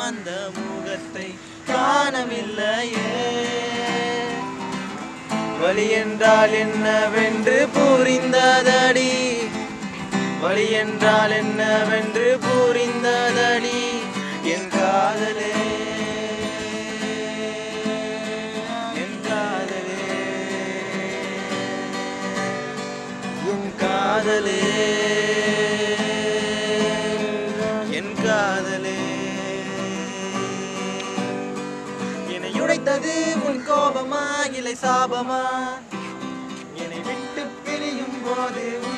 அந்த முகத்தை காணவில்லையே வலி என்றால் என்னவென்று புரிந்ததடி வலி என்றால் என்னவென்று புரிந்ததடி என் காதலே என் காதலே என் காதலே என் காதலே என்னை உடைத்தது உன் கோபமா இல்லை சாபமா என்னை விட்டு பிரியும் போது